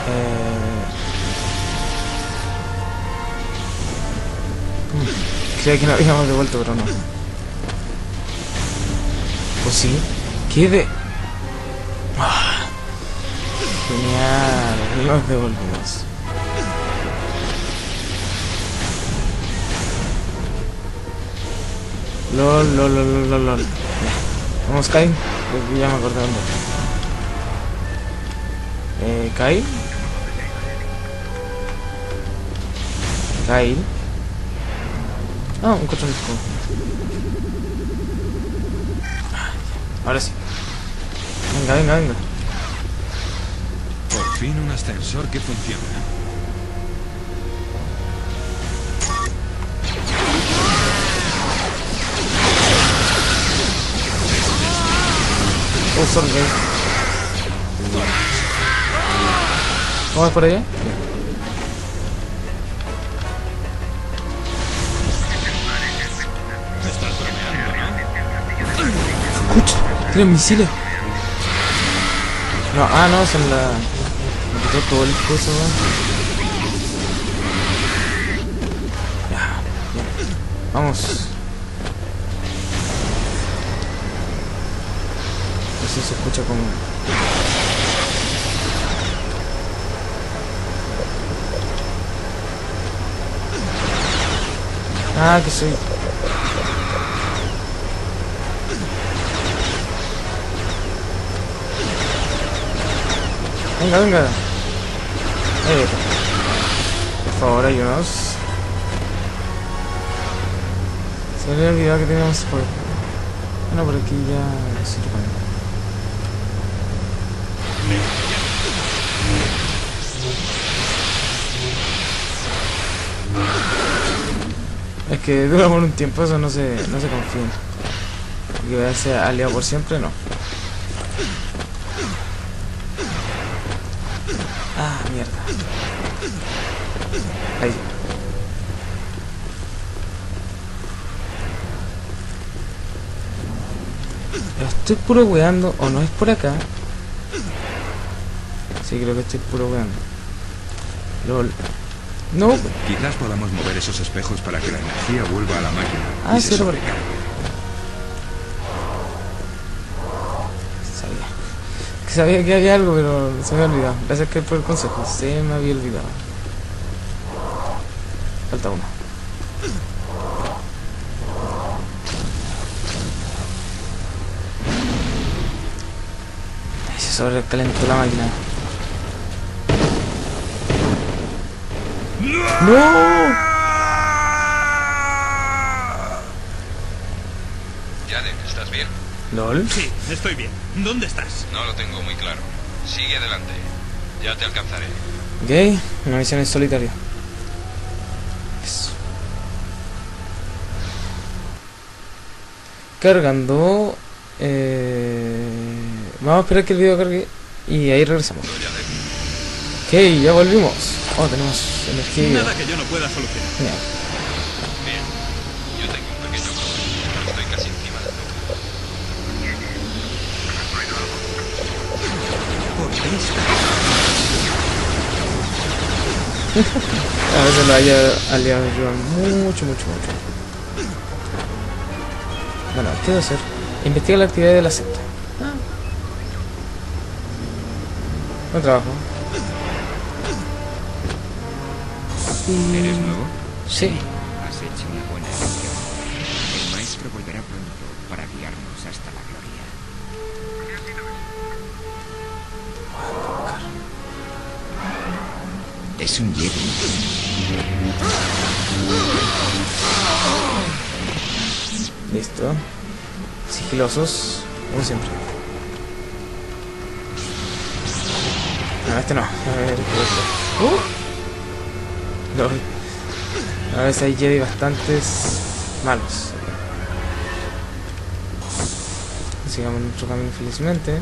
Creía que no habíamos devuelto, pero no. Pues sí. ¿Qué de...? Ah, genial. Nos devolvimos. LOL. Ya. Vamos, Kai. Ya me acordé dónde. Kai. Kai. Ah, un control de escudo. Ahora sí. Venga. Por fin un ascensor que funciona. Oh, sorry. ¿Vamos por allá? Me estás bromeando, ¿no? Escucha, tienen misiles. No, no, son la... Me quitó todo el coso, Ya, bien. Vamos. Así se escucha como... Que soy... Venga. Por favor, ayúdanos. Se me había olvidado que teníamos por... Bueno, por aquí ya... Es que dura por un tiempo, eso no se confía. Que vaya a ser aliado por siempre, no. Mierda. Ahí. Estoy puro weando, o no es por acá. Sí, creo que estoy puro weando. LOL. No. Quizás podamos mover esos espejos para que la energía vuelva a la máquina. Sí, lo sabía. Sabía que había algo, pero se me había olvidado. Gracias que por el consejo, se me había olvidado. Falta uno. Se sobrecalentó la máquina. ¡No! Jaden, ¿estás bien? ¿Lol? Sí, estoy bien. ¿Dónde estás? No lo tengo muy claro. Sigue adelante. Ya te alcanzaré. Ok, una misión en solitario. Eso. Cargando. Vamos a esperar que el video cargue y ahí regresamos. Ok, ya volvimos. Oh, tenemos energía. Nada que yo no pueda solucionar. Genial. Bien. Yo tengo un pequeño problema. Estoy casi encima del núcleo. ¿Por qué está? A veces los aliados ayudan mucho. Bueno, ¿qué debo hacer? Investiga la actividad de la secta. No trabajo. ¿Eres nuevo? Sí. Has hecho una buena elección. El maestro volverá pronto para guiarnos hasta la gloria. Es un Jedi. Listo. Sigilosos, como siempre. No, este no. A ver, LOL. A veces hay Jedi bastantes malos. Sigamos nuestro camino felizmente.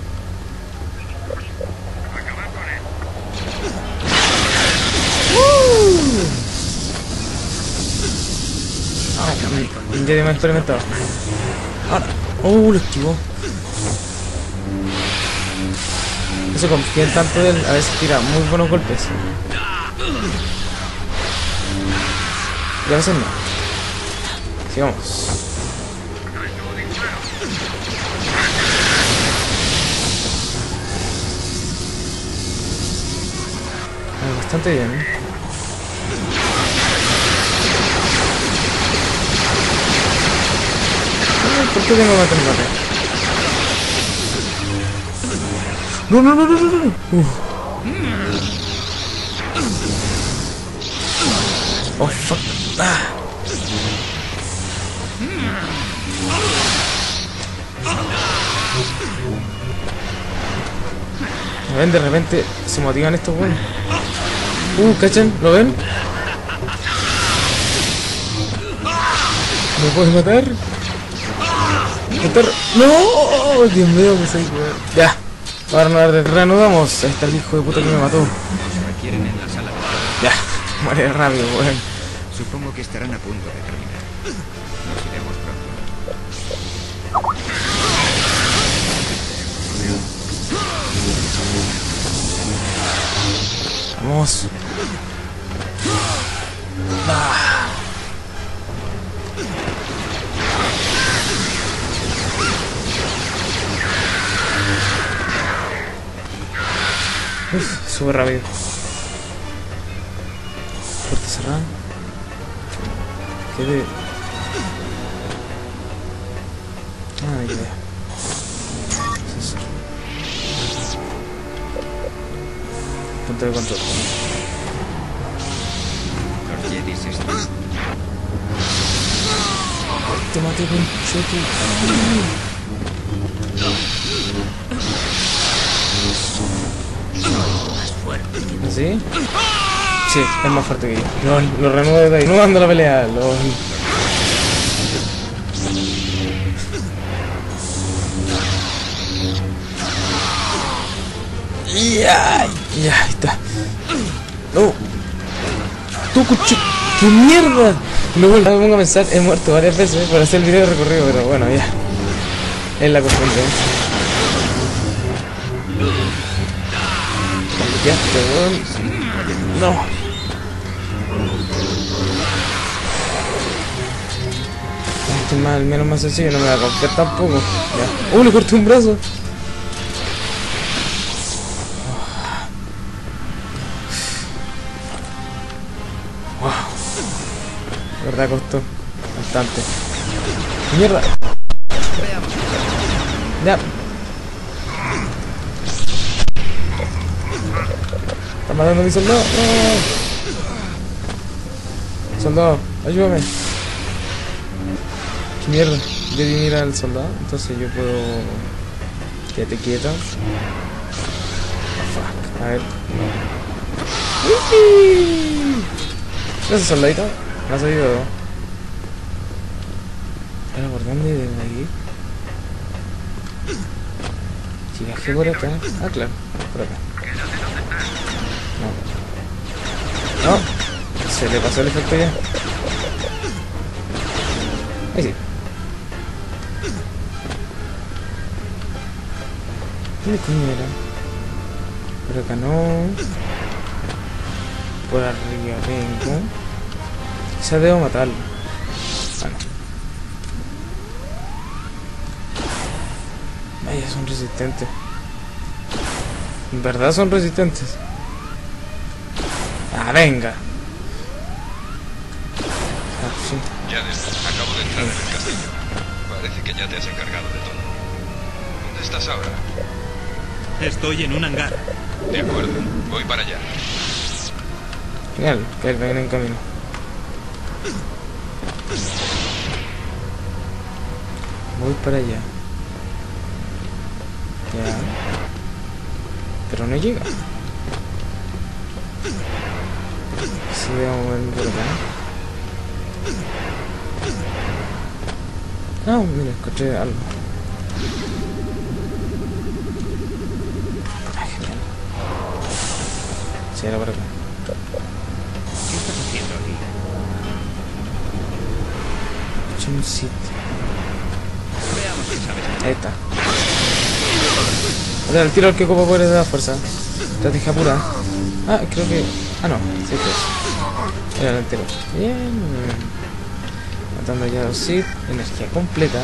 Un Jedi más experimentado. Ahora. Lo esquivó. No se confíen tanto de él, a veces tira muy buenos golpes. Y a veces no. Sigamos. Bastante bien. Ay, ¿por qué tengo que matar? No, no, no, no, no, no. Oh, fuck. Ah. ¿Ven? De repente se motivan estos buenos. ¿Cachan? ¿Lo ven? ¿Me puedes matar? ¿Matar? ¡No! Dios mío, me soy weón. Ya. Ahora nos reanudamos. Ahí está el hijo de puta que me mató. Nos requieren en la sala de... Ya. Muere rápido, weón. Supongo que estarán a punto de terminar. Nos iremos pronto. Vamos. Ah. Uf, sube rápido. Puerta cerrada. ¿Qué de...? Ah, ni idea. ¿Qué es eso? Punto de control. Los Jedis están... Te maté con choque. ¿Sí? Sí, es más fuerte que yo. LOL, lo renuevo de ahí. No ando la pelea. LOL. Ya, ya, ahí está. No. ¡Tú, cucho! ¡Qué mierda! No me pongo a pensar, he muerto varias veces por hacer el video de recorrido, pero bueno, ya. Es la costumbre. Ya, weón. No. Este mal, menos más sencillo, no me va a romper tampoco. Ya. Le corté un brazo. Wow. La verdad costó bastante. Mierda. Ya. Está matando a mi soldado. No. Soldado, ayúdame. ¿Qué mierda? Debí mirar al soldado, entonces yo puedo... Quédate quieto. Oh, fuck. A ver. Gracias, soldadito. Me has ayudado. Ahora, ¿por dónde? ¿Desde aquí? Si bajé por acá... Ah, claro. Por acá. No. No. Se le pasó el efecto ya. Ahí sí. ¿Dónde coño era? Por acá no. Por arriba vengo. Quizás debo matarlo. Ah, no. Vaya, son resistentes. En verdad son resistentes. Ah, venga. Ah, sí. Jades, acabo de entrar en el castillo. Parece que ya te has encargado de todo. ¿Dónde estás ahora? Estoy en un hangar. De acuerdo, voy para allá. Genial, que él viene en camino. Voy para allá. Ya. Pero no llega. Si veo moverme por acá. Ah, mira, encontré algo. Ah, genial. Sí, era por acá. ¿Qué estás haciendo aquí? Escuché un sitio. Veamos qué sabes. Ahí está. sea, el tiro al que ocupa poderes de la fuerza. Estrategia pura. Ah, creo que... Ah, no. Sí, pues. Era el entero. Bien. Matando ya a los Sith. Energía completa.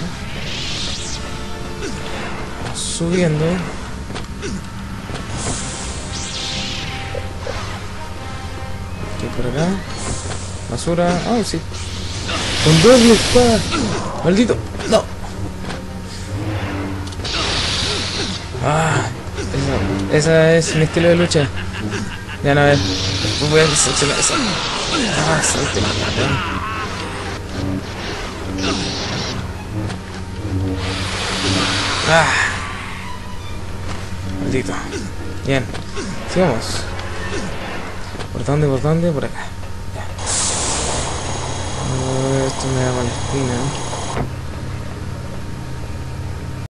Vamos subiendo. Aquí por acá. Basura. Oh, sí. Con doble espada. Maldito. No. Ah. Esa es mi estilo de lucha. Ya no, a ver. Voy a decepcionar esa. Ah, salte la mierda. Ah. Maldito. Bien. Sigamos. ¿Por dónde? ¿Por dónde? Por acá. Ya. Esto me da mala espina.